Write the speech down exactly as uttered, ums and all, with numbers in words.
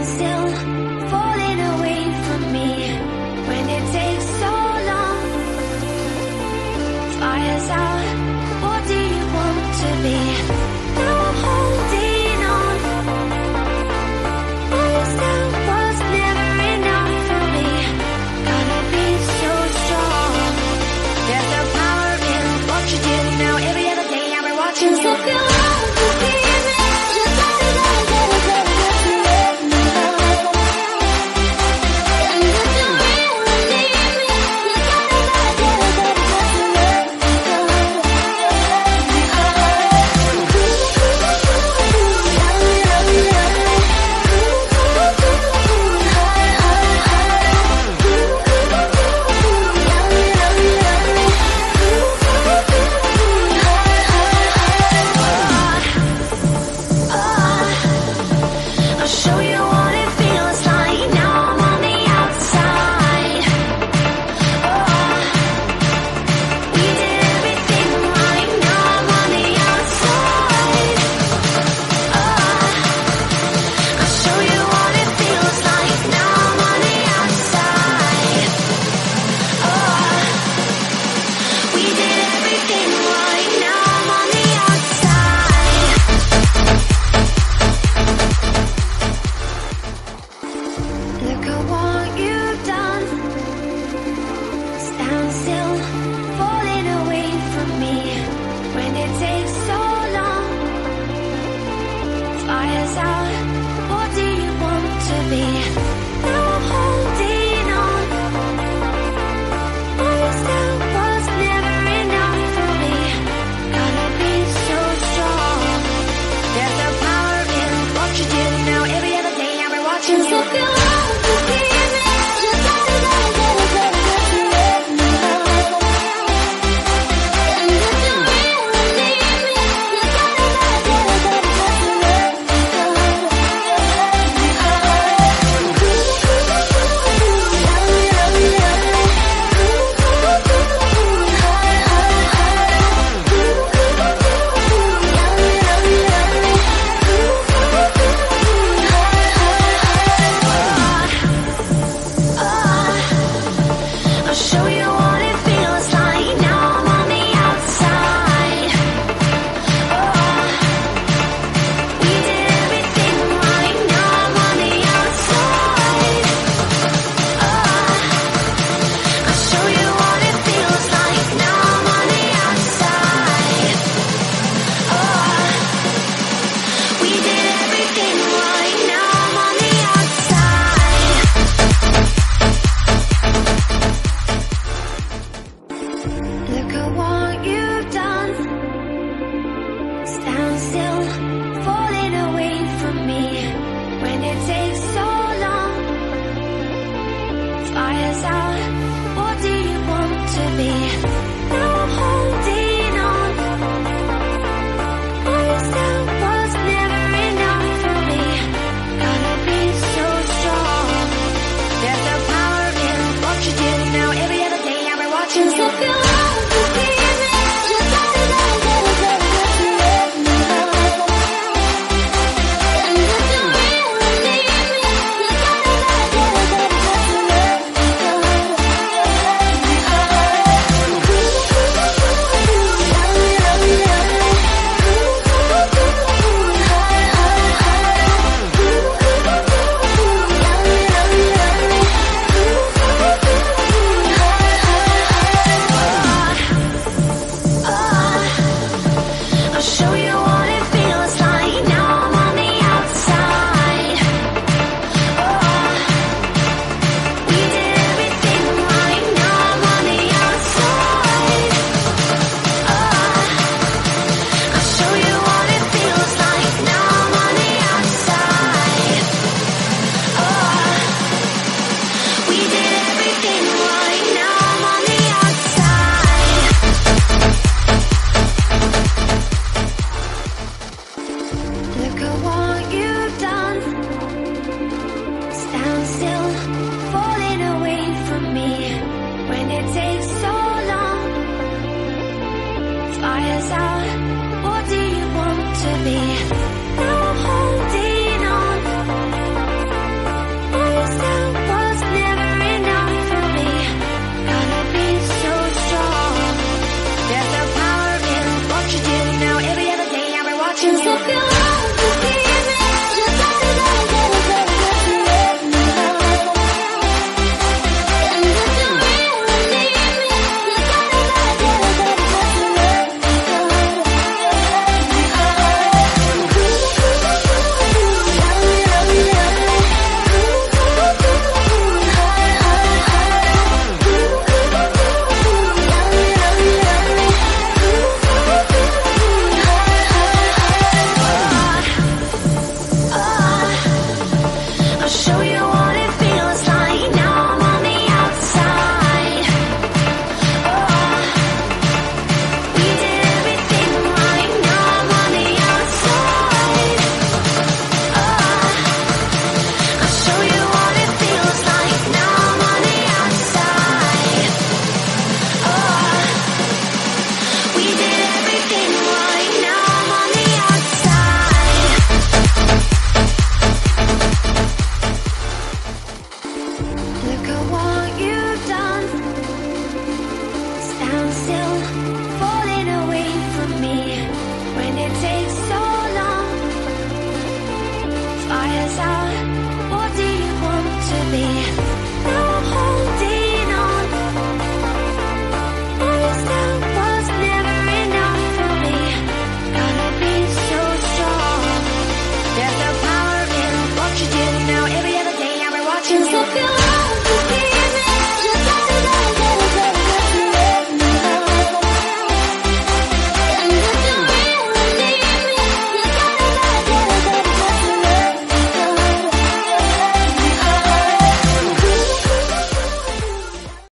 still, falling away from me. When it takes so long, fire's out, what do you want to be? Now I'm holding on. Always that was never enough for me. Gotta be so strong. There's no power in what you do. Now every other day I've been watching you. If you want to be me, just let it go, let it go, let it go. And if you really need me, you gotta let it go, let I'll show you what it feels like. Now I'm on the outside. Oh, we did everything right. Now I'm on the outside. Oh, I'll show you what it feels like. Now I'm on the outside. Oh, we did everything right. Now I'm on the outside. Look at what you've done. Stand still, falling away from me. When it takes so long, fire's out, what do you want to be? Now I'm holding on. Always that was never enough for me. Gotta be so strong. There's no power in what you do. Now every other day I've been watching you. If you want to be me, just let it go, let it go, let it go. And if you really need me, you gotta let it go, let it go. Cause if you